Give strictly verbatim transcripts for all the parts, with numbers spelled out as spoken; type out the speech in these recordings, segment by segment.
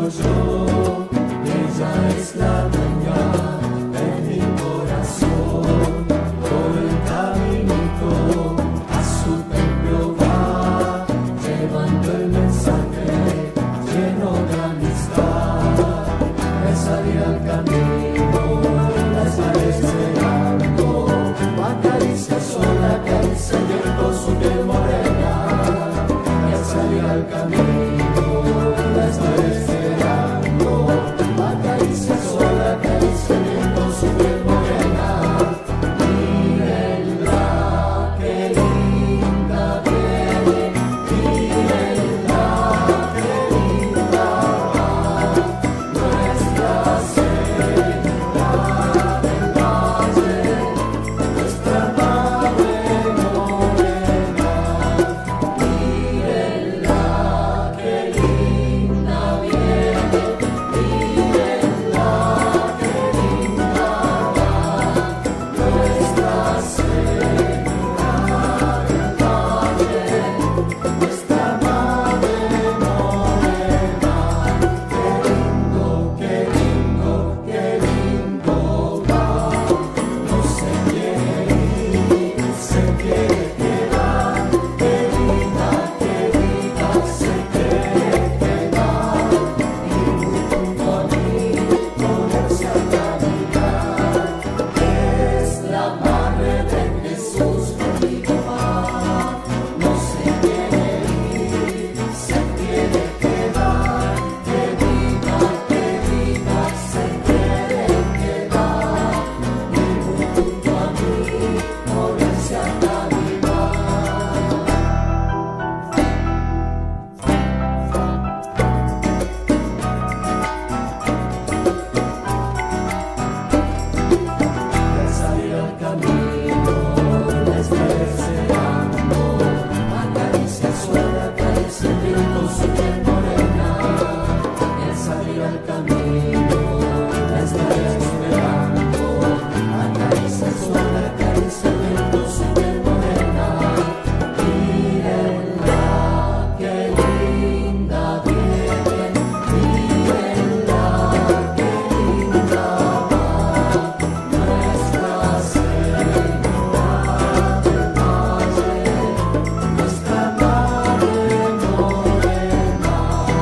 yo, ella es la dueña de mi corazón. Por el caminito a su templo va, llevando el mensaje lleno de amistad. Al salir al camino, la estaré esperando, acaricia sola, acaricia el viento su piel morena. Al salir al camino, la estaré esperando, acaricia sola, acaricia el viento su piel morena. Mírenla, qué linda viene, mírenla, qué linda va, nuestra Señora del Valle, nuestra Madre Morena. Mírenla, qué linda viene, mírenla, qué linda va, nuestra Señora del Valle, nuestra Madre Morena. Qué lindo, qué lindo, qué lindo va, no se quiere ir, se quiere quedar, qué linda, qué linda, se quiere quedar, y muy junto a mí, ponerse a caminar. Es la madre de Jesús, conmigo va, no se quiere ir, se quiere quedar, qué linda, qué linda, se quiere quedar, y muy junto a mí, ponerse a caminar. Al salir al camino, la estaré esperando, acaricia suave, acaricia el viento su piel morena. Al salir al camino, la estaré esperando, acaricia suave, acaricia el viento su piel morena. Mírenla, qué linda viene, mírenla, qué linda va, nuestra Señora del Valle, nuestra Madre Morena.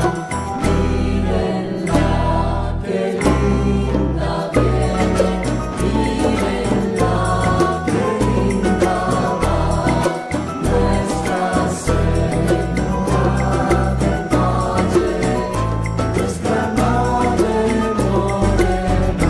Mírenla, qué linda viene, mírenla, qué linda va, nuestra Señora del Valle, nuestra Madre Morena.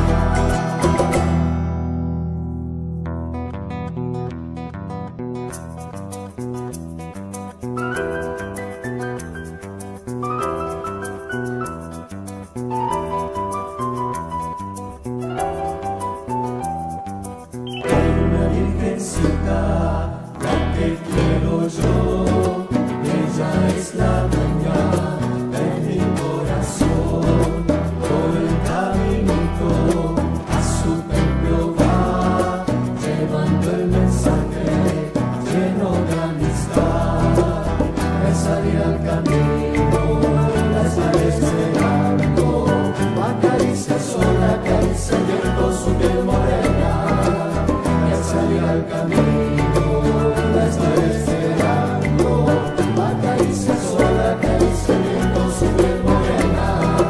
Hay una virgencita, la que quiero yo, ella es la dueña de mi corazón. Por el caminito a su templo va, llevando el mensaje lleno de amistad. Al salir al camino, la estaré esperando, acaricia sola, acaricia el viento su piel morena. Al salir al camino, la estaré esperando, acaricia sola, acaricia el viento su piel morena.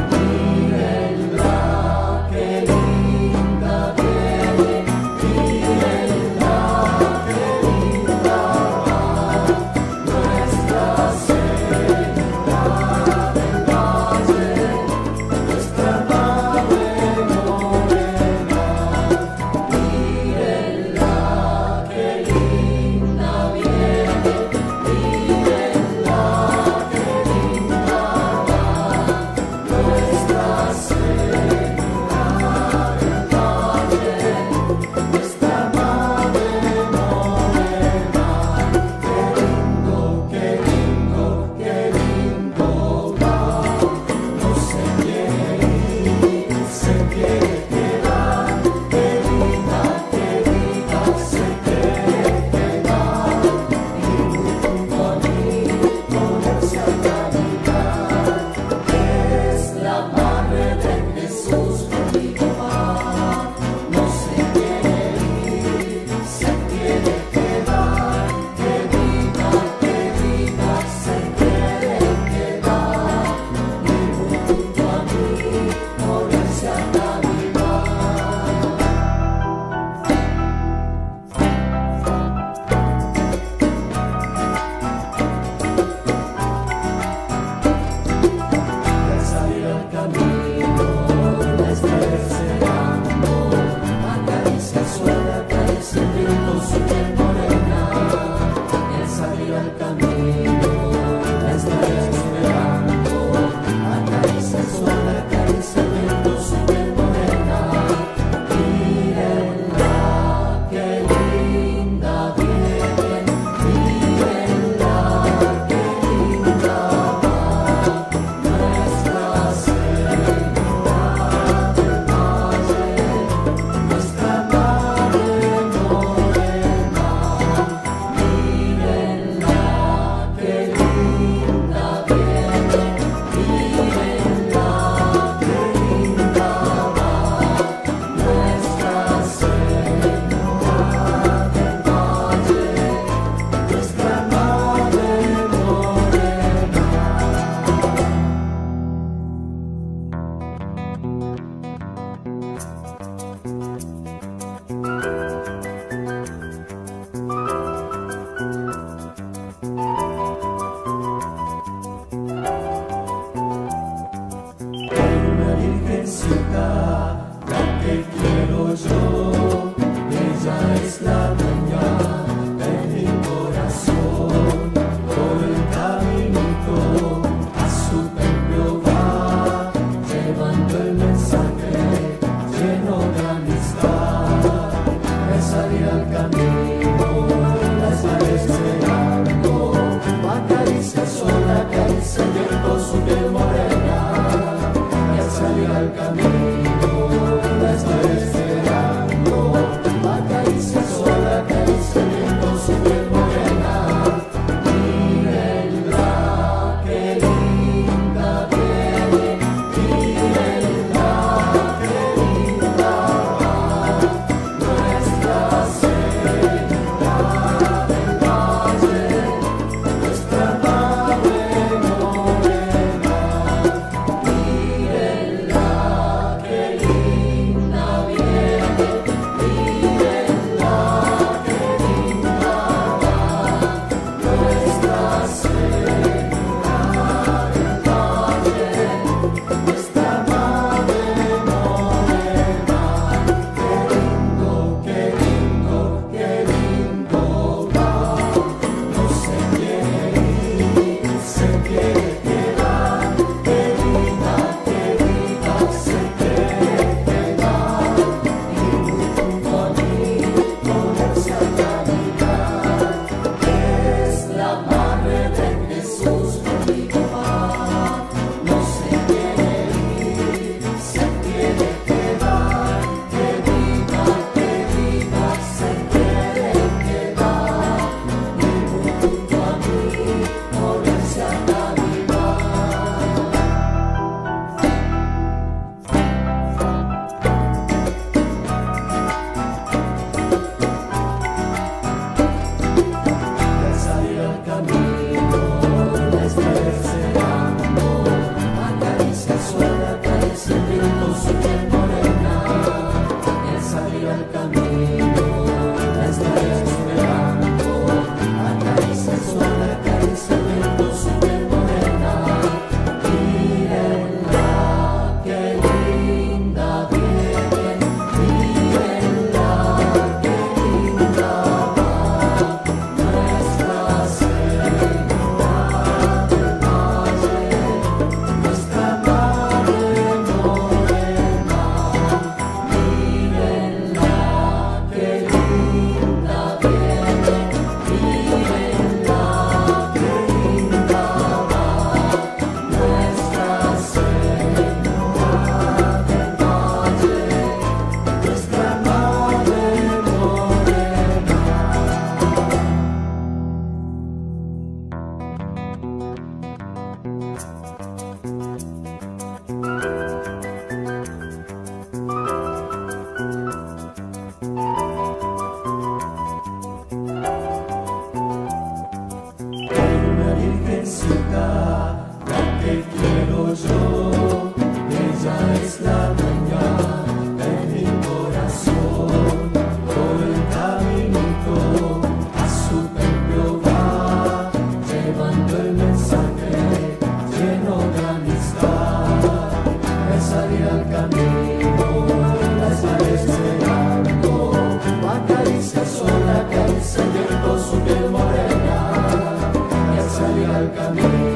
Mírenla, qué linda viene, mírenla, qué linda va, nuestra Señora Su piel morena, y al salir al camino.